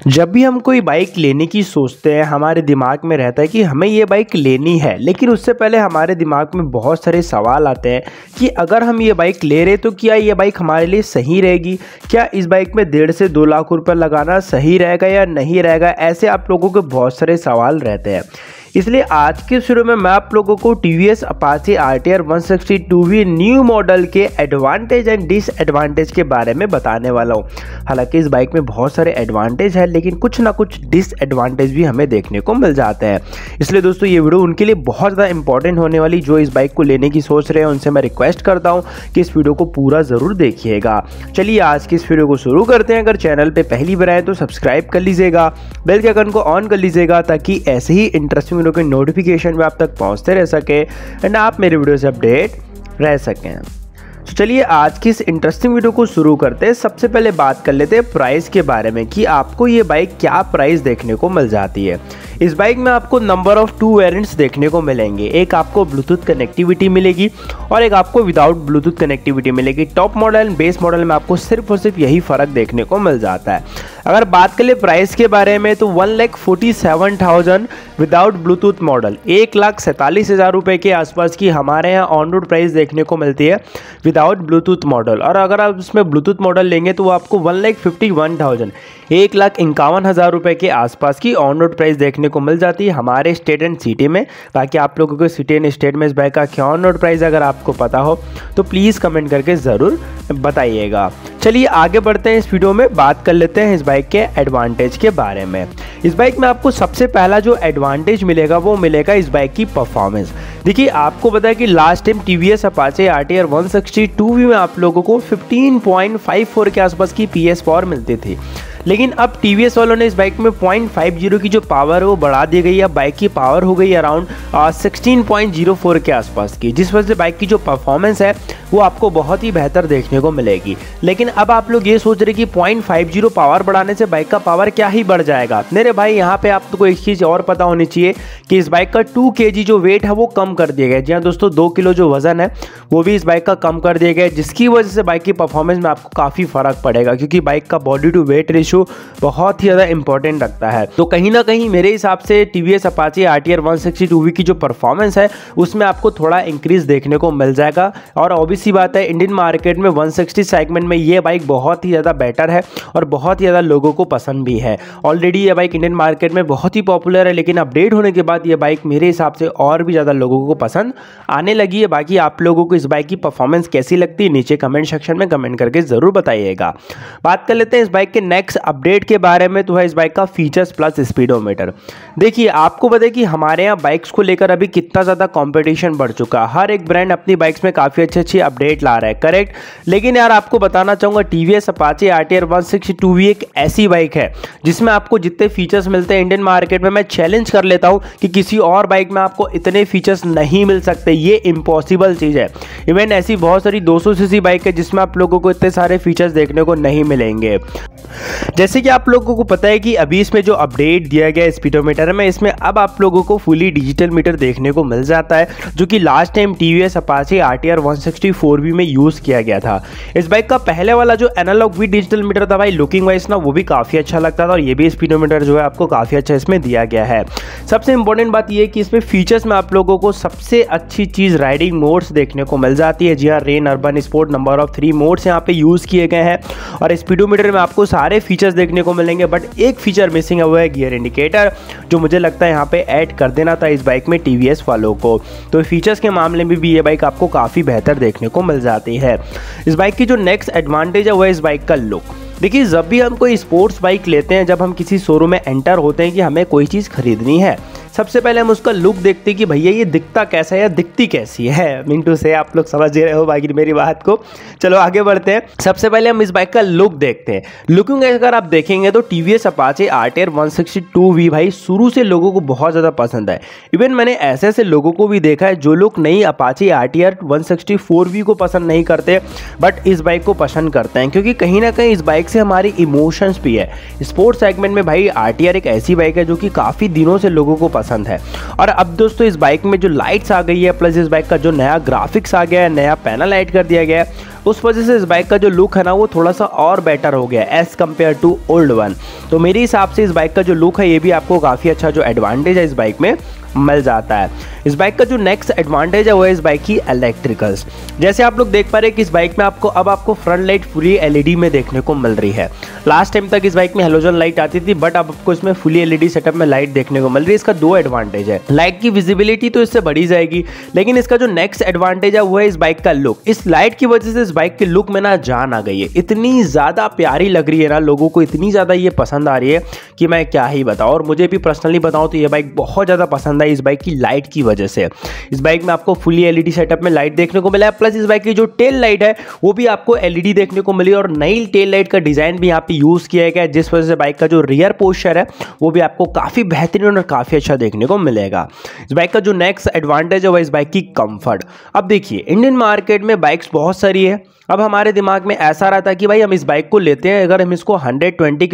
जब भी हम कोई बाइक लेने की सोचते हैं हमारे दिमाग में रहता है कि हमें ये बाइक लेनी है, लेकिन उससे पहले हमारे दिमाग में बहुत सारे सवाल आते हैं कि अगर हम ये बाइक ले रहे तो क्या ये बाइक हमारे लिए सही रहेगी, क्या इस बाइक में 1.5 से 2 लाख रुपए लगाना सही रहेगा या नहीं रहेगा। ऐसे आप लोगों के बहुत सारे सवाल रहते हैं। इसलिए आज के वीडियो में मैं आप लोगों को TVS Apache RTR 160 new model के एडवांटेज एंड डिसएडवांटेज के बारे में बताने वाला हूं। हालांकि इस बाइक में बहुत सारे एडवांटेज है, लेकिन कुछ ना कुछ डिसएडवांटेज भी हमें देखने को मिल जाते हैं। इसलिए दोस्तों ये वीडियो उनके लिए बहुत ज़्यादा इंपॉर्टेंट होने वाली जो इस बाइक को लेने की सोच रहे हैं। उनसे मैं रिक्वेस्ट करता हूँ कि इस वीडियो को पूरा ज़रूर देखिएगा। चलिए आज की इस वीडियो को शुरू करते हैं। अगर चैनल पर पहली बार आए तो सब्सक्राइब कर लीजिएगा, बेल के आइकन को ऑन कर लीजिएगा ताकि ऐसे ही इंटरेस्टिंग वीडियो के नोटिफिकेशन में आप तक पहुंचते रह सके एंड आप मेरे वीडियो से अपडेट रह सकें। तो चलिए आज की इस इंटरेस्टिंग वीडियो को शुरू करते हैं। सबसे पहले बात कर लेते हैं प्राइस के बारे में कि आपको ये बाइक क्या प्राइस देखने को मिल जाती है। इस बाइक में आपको नंबर ऑफ 2 वेरिएंट्स देखने को मिलेंगे। एक आपको ब्लूटूथ कनेक्टिविटी मिलेगी और एक आपको विदाउट ब्लूटूथ कनेक्टिविटी मिलेगी। Top model and base model में आपको सिर्फ और सिर्फ यही फर्क देखने को मिल जाता है। अगर बात करें प्राइस के बारे में तो 1,47,000 विदाउट ब्लूटूथ मॉडल 1,47,000 रुपये के आसपास की हमारे यहाँ ऑन रोड प्राइस देखने को मिलती है विदाउट ब्लूटूथ मॉडल। और अगर आप उसमें ब्लूटूथ मॉडल लेंगे तो वो आपको 1,51,000 1,51,000 रुपये के आसपास की ऑन रोड प्राइस देखने को मिल जाती है हमारे स्टेट एंड सिटी में। बाकी आप लोगों को सिटी एंड स्टेट में इस बाइक का क्या ऑन रोड प्राइस अगर आपको पता हो तो प्लीज़ कमेंट करके ज़रूर बताइएगा। चलिए आगे बढ़ते हैं। इस वीडियो में बात कर लेते हैं इस बाइक के एडवांटेज के बारे में। इस बाइक में आपको सबसे पहला जो एडवांटेज मिलेगा वो मिलेगा इस बाइक की परफॉर्मेंस। देखिए आपको पता है कि last time TVS Apache RTR 160 में आप लोगों को 15.54 के आसपास की PS पावर मिलती थी, लेकिन अब टीवीएस वालों ने इस बाइक में 0.50 की जो पावर है वो बढ़ा दी गई है। बाइक की पावर हो गई अराउंड 16.04 के आसपास की, जिस वजह से बाइक की जो परफॉर्मेंस है वो आपको बहुत ही बेहतर देखने को मिलेगी। लेकिन अब आप लोग ये सोच रहे कि 0.50 पावर बढ़ाने से बाइक का पावर क्या ही बढ़ जाएगा। मेरे भाई यहाँ पे आपको एक चीज़ और पता होनी चाहिए कि इस बाइक का 2 kg जो वेट है वो कम कर दिया गया है। जी हाँ दोस्तों, 2 किलो जो वजन है वो भी इस बाइक का कम कर दिया गया है, जिसकी वजह से बाइक की परफॉर्मेंस में आपको काफ़ी फर्क पड़ेगा, क्योंकि बाइक का बॉडी टू वेट रेशियो बहुत ही ज़्यादा इंपॉर्टेंट रखता है। तो कहीं ना कहीं मेरे हिसाब से टीवीएस अपाचे RTR 160 की जो परफॉर्मेंस है उसमें आपको थोड़ा इंक्रीज देखने को मिल जाएगा। और ऑब्वियस सी बात है इंडियन मार्केट में 160 सेगमेंट में ये बाइक बहुत ही ज़्यादा बेटर है और बहुत ही ज़्यादा लोगों को पसंद भी है। ऑलरेडी ये बाइक इंडियन मार्केट में बहुत ही पॉपुलर है, लेकिन अपडेट होने के बाद ये बाइक मेरे हिसाब से और भी ज़्यादा लोगों को पसंद आने लगी है। बाकी आप लोगों को इस बाइक की परफॉर्मेंस कैसी लगती है नीचे कमेंट सेक्शन में कमेंट करके ज़रूर बताइएगा। बात कर लेते हैं इस बाइक के नेक्स्ट अपडेट के बारे में, तो है इस बाइक का फीचर्स प्लस स्पीडोमीटर। देखिए आपको पता है कि हमारे यहाँ बाइक्स को लेकर अभी कितना ज़्यादा कंपटीशन बढ़ चुका है। हर एक ब्रांड अपनी बाइक्स में काफ़ी अच्छी अपडेट ला रहा है, करेक्ट। लेकिन यार आपको बताना चाहूँगा टीवीएस अपाचे RTR 160 एक ऐसी बाइक है जिसमें आपको जितने फीचर्स मिलते हैं इंडियन मार्केट में, मैं चैलेंज कर लेता हूँ कि किसी और बाइक में आपको इतने फीचर्स नहीं मिल सकते। ये इम्पॉसिबल चीज़ है। इवन ऐसी बहुत सारी 200 सीसी बाइक है जिसमें आप लोगों को इतने सारे फीचर्स देखने को नहीं मिलेंगे। जैसे कि आप लोगों को पता है कि अभी इसमें जो अपडेट दिया गया है स्पीडोमीटर में, इसमें अब आप लोगों को फुली डिजिटल मीटर देखने को मिल जाता है, जो कि last time TVS Apache RTR 160 में यूज़ किया गया था। इस बाइक का पहले वाला जो एनालॉग विद डिजिटल मीटर था भाई, लुकिंग वाइज ना वो भी काफ़ी अच्छा लगता था और ये भी स्पीडोमीटर जो है आपको काफ़ी अच्छा इसमें दिया गया है। सबसे इंपॉर्टेंट बात ये है कि इसमें फीचर्स में आप लोगों को सबसे अच्छी चीज़ राइडिंग मोड्स देखने को मिल जाती है। जी हाँ, rain, urban, sport, number of 3 modes यहाँ पे यूज़ किए गए हैं और स्पीडोमीटर में आपको सारे फीचर्स देखने को मिलेंगे। बट एक फीचर मिसिंग है, वो है गियर इंडिकेटर, जो मुझे लगता है यहाँ पे ऐड कर देना था इस बाइक में टीवीएस वालों को। तो फीचर्स के मामले में भी ये बाइक आपको काफ़ी बेहतर देखने को मिल जाती है। इस बाइक की जो नेक्स्ट एडवांटेज है वो है इस बाइक का लुक। देखिए जब भी हम कोई स्पोर्ट्स बाइक लेते हैं, जब हम किसी शोरूम में एंटर होते हैं कि हमें कोई चीज़ खरीदनी है, सबसे पहले हम उसका लुक देखते हैं कि भैया ये दिखता कैसा है या दिखती कैसी है। मिंटू से आप लोग समझ रहे हो बाकी मेरी बात को। चलो आगे बढ़ते हैं। सबसे पहले हम इस बाइक का लुक देखते हैं। लुकिंग अगर आप देखेंगे तो टीवीएस अपाचे RTR 160 भाई शुरू से लोगों को बहुत ज़्यादा पसंद है। इवन मैंने ऐसे ऐसे लोगों को भी देखा है जो लोग नई अपाचे RTR 160 को पसंद नहीं करते बट इस बाइक को पसंद करते हैं, क्योंकि कहीं ना कहीं इस बाइक से हमारी इमोशंस भी है। स्पोर्ट्स सेगमेंट में भाई RTR एक ऐसी बाइक है जो कि काफ़ी दिनों से लोगों को पसंद है। और अब दोस्तों इस बाइक में जो लाइट्स आ गई है, प्लस इस बाइक का जो नया ग्राफिक्स आ गया है, नया पैनल ऐड कर दिया गया है, उस वजह से इस बाइक का जो लुक है ना वो थोड़ा सा और बेटर हो गया है as compare to old one. तो मेरे हिसाब से इस बाइक का जो लुक है ये भी आपको काफ़ी अच्छा जो एडवांटेज है इस बाइक में मिल जाता है। इस बाइक का जो नेक्स्ट एडवांटेज है वो है इस बाइक की इलेक्ट्रिकल्स। जैसे आप लोग देख पा रहे हैं कि इस बाइक में आपको फ्रंट लाइट फुली एलईडी में देखने को मिल रही है। लास्ट टाइम तक इस बाइक में हेलोजन लाइट आती थी, बट अब आपको इसमें फुली एलईडी सेटअप में लाइट देखने को मिल रही है। इसका दो एडवांटेज है, लाइट की विजिबिलिटी तो इससे बढ़ी जाएगी, लेकिन इसका जो नेक्स्ट एडवांटेज है वो है इस बाइक का लुक। इस लाइट की वजह से इस बाइक के लुक में ना जान आ गई है, इतनी ज़्यादा प्यारी लग रही है ना, लोगों को इतनी ज़्यादा ये पसंद आ रही है कि मैं क्या ही बताऊँ। और मुझे भी पर्सनली बताऊँ तो ये बाइक बहुत ज़्यादा पसंद है इस बाइक की लाइट की वजह से। इस बाइक में आपको फुली एलईडी सेटअप में लाइट देखने को मिला है, प्लस इस बाइक की जो टेल लाइट है वो भी आपको एलईडी देखने को मिली और नई टेल लाइट का डिजाइन भी यहाँ पे यूज किया गया है, जिस वजह से बाइक का जो रियर पोस्चर है वो भी आपको काफी बेहतरीन और काफी अच्छा देखने को मिलेगा। इस बाइक का जो नेक्स्ट एडवांटेज है वो इस बाइक की कंफर्ट। अब देखिए इंडियन मार्केट में बाइक्स बहुत सारी है, अब हमारे दिमाग में ऐसा रहता है कि भाई हम इस बाइक को लेते हैं, अगर हम इसको 100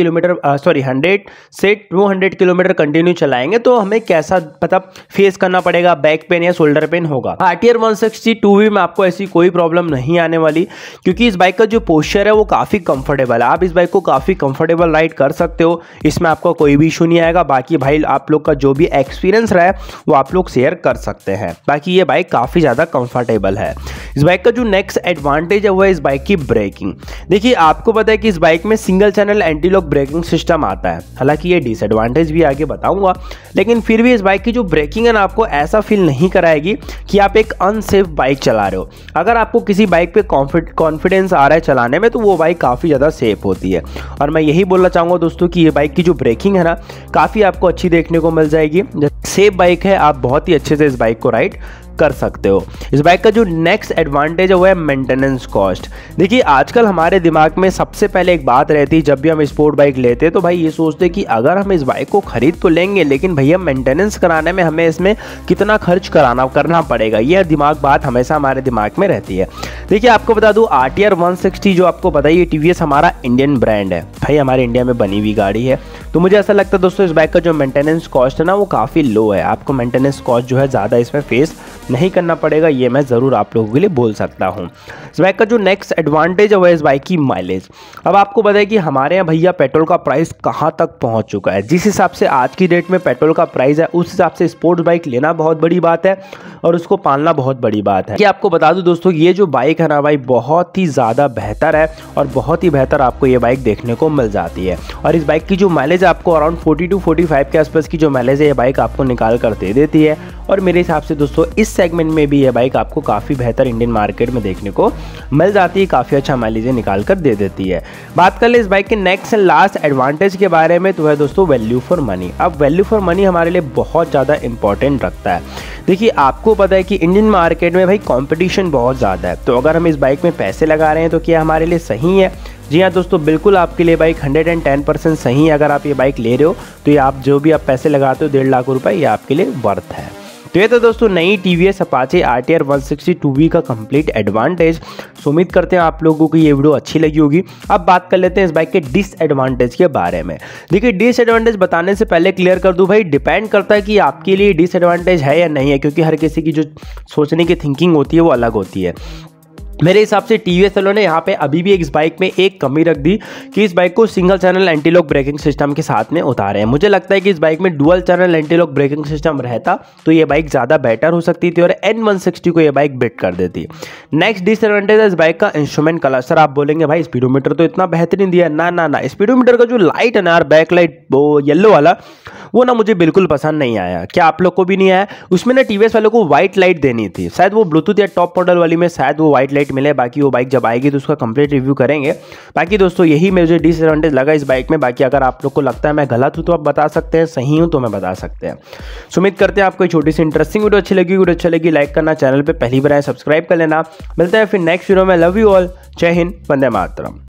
से 200 किलोमीटर कंटिन्यू चलाएंगे तो हमें कैसा मतलब फेस करना पड़ेगा, बैक पेन या शोल्डर पेन होगा। RTR 160 2V में आपको ऐसी कोई प्रॉब्लम नहीं आने वाली, क्योंकि इस बाइक का जो पोस्चर है वो काफ़ी कंफर्टेबल है। आप इस बाइक को काफ़ी कंफर्टेबल राइड कर सकते हो, इसमें आपको कोई भी इशू नहीं आएगा। बाकी भाई आप लोग का जो भी एक्सपीरियंस रहा है वो आप लोग शेयर कर सकते हैं। बाकी ये बाइक काफ़ी ज़्यादा कंफर्टेबल है। इस बाइक का जो नेक्स्ट एडवांटेज है वो है इस बाइक की ब्रेकिंग। देखिए आपको पता है कि इस बाइक में single channel anti lock braking system आता है, हालांकि ये डिसएडवांटेज भी आगे बताऊंगा, लेकिन फिर भी इस बाइक की जो ब्रेकिंग है ना आपको ऐसा फील नहीं कराएगी कि आप एक अनसेफ बाइक चला रहे हो। अगर आपको किसी बाइक पे कॉन्फिडेंस आ रहा है चलाने में तो वो बाइक काफ़ी ज़्यादा सेफ होती है। और मैं यही बोलना चाहूँगा दोस्तों कि ये बाइक की जो ब्रेकिंग है ना काफ़ी आपको अच्छी देखने को मिल जाएगी। सेफ बाइक है, आप बहुत ही अच्छे से इस बाइक को राइड कर सकते हो। इस बाइक का जो नेक्स्ट एडवांटेज है वो है मेंटेनेंस कॉस्ट। देखिए आजकल हमारे दिमाग में सबसे पहले एक बात रहती है जब भी हम स्पोर्ट बाइक लेते हैं तो भाई ये सोचते हैं कि अगर हम इस बाइक को खरीद तो लेंगे, लेकिन भैया मेंटेनेंस कराने में हमें इसमें कितना खर्च करना पड़ेगा, यह बात हमेशा हमारे दिमाग में रहती है। देखिए आपको बता दूं RTR 160 जो आपको पता ही TVS हमारा इंडियन ब्रांड है, भाई हमारे इंडिया में बनी हुई गाड़ी है, तो मुझे ऐसा लगता है दोस्तों इस बाइक का जो मेंटेनेंस कॉस्ट है ना वो काफ़ी लो है। आपको मेंटेनेंस कॉस्ट जो है ज़्यादा इसमें फेस नहीं करना पड़ेगा, ये मैं ज़रूर आप लोगों के लिए बोल सकता हूँ। इस बाइक का जो नेक्स्ट एडवांटेज है वह इस बाइक की माइलेज। अब आपको पता है कि हमारे यहाँ भैया पेट्रोल का प्राइस कहाँ तक पहुँच चुका है। जिस हिसाब से आज की डेट में पेट्रोल का प्राइस है उस हिसाब से स्पोर्ट्स बाइक लेना बहुत बड़ी बात है और उसको पालना बहुत बड़ी बात है। कि आपको बता दूं दोस्तों ये जो बाइक है ना भाई बहुत ही ज़्यादा बेहतर है और बहुत ही बेहतर आपको ये बाइक देखने को मिल जाती है। और इस बाइक की जो माइलेज आपको अराउंड 40 to 45 के आसपास की जो माइलेज है ये बाइक आपको निकाल कर दे देती है। और मेरे हिसाब से दोस्तों इस सेगमेंट में भी ये बाइक आपको काफ़ी बेहतर इंडियन मार्केट में देखने को मिल जाती है, काफ़ी अच्छा माइलेज निकाल कर दे देती है। बात कर ले इस बाइक के नेक्स्ट एंड लास्ट एडवांटेज के बारे में तो है दोस्तों वैल्यू फॉर मनी। अब वैल्यू फॉर मनी हमारे लिए बहुत ज़्यादा इंपॉर्टेंट रखता है। देखिए आपको पता है कि इंडियन मार्केट में भाई कंपटीशन बहुत ज़्यादा है, तो अगर हम इस बाइक में पैसे लगा रहे हैं तो क्या हमारे लिए सही है? जी हाँ दोस्तों, बिल्कुल आपके लिए बाइक 110% सही है। अगर आप ये बाइक ले रहे हो तो ये आप जो भी आप पैसे लगाते हो 1.5 लाख रुपए ये आपके लिए वर्थ है। तो ये तो दोस्तों नई TVS अपाचे RTR 160 2V का कंप्लीट एडवांटेज। उम्मीद करते हैं आप लोगों को ये वीडियो अच्छी लगी होगी। अब बात कर लेते हैं इस बाइक के डिसएडवांटेज के बारे में। देखिए डिसएडवांटेज बताने से पहले क्लियर कर दूं भाई, डिपेंड करता है कि आपके लिए डिसएडवांटेज है या नहीं है, क्योंकि हर किसी की जो सोचने की थिंकिंग होती है वो अलग होती है। मेरे हिसाब से TVS वालों ने यहाँ पे अभी भी इस बाइक में एक कमी रख दी कि इस बाइक को single channel anti lock braking system के साथ में उतारे हैं। मुझे लगता है कि इस बाइक में dual channel anti lock braking system रहता तो ये बाइक ज़्यादा बेटर हो सकती थी और N160 को ये बाइक बीट कर देती। नेक्स्ट डिसएडवांटेज है इस बाइक का इंस्ट्रूमेंट क्लस्टर। आप बोलेंगे भाई स्पीडोमीटर तो इतना बेहतरीन दिया, ना स्पीडोमीटर का जो लाइट है ना यार, बैक लाइट वो येलो वाला, वो ना मुझे बिल्कुल पसंद नहीं आया। क्या आप लोग को भी नहीं आया? उसमें ना TVS वालों को व्हाइट लाइट देनी थी, शायद वो ब्लूटूथ या टॉप मॉडल वाली में शायद वो व्हाइट लाइट मिले। बाकी वो बाइक जब आएगी तो उसका कंप्लीट रिव्यू करेंगे। बाकी दोस्तों यही मुझे डिसएडवांटेज लगा इस बाइक में। बाकी अगर आप लोग को लगता है मैं गलत हूँ तो आप बता सकते हैं, सही हूँ तो मैं बता सकते हैं। उम्मीद करते हैं आपको छोटी सी इंटरेस्टिंग वीडियो अच्छी लगी लाइक करना, चैनल पर पहली बार आए सब्सक्राइब कर लेना। मिलता है फिर नेक्स्ट वीडियो में। Love you all, Jai Hind, Vande Mataram.